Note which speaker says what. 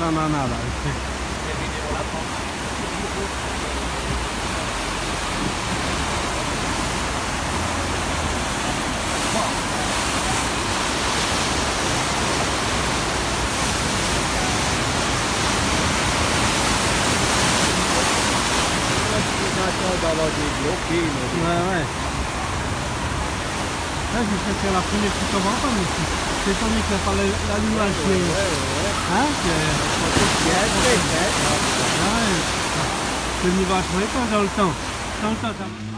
Speaker 1: non, nada.
Speaker 2: D'avoir des bloqués.
Speaker 1: Ouais. Là, je serais faire la première qui commence, mais c'est étant donné qu'il n'y a pas l'allumage. Hein? Le niveau à trouver pas dans le temps.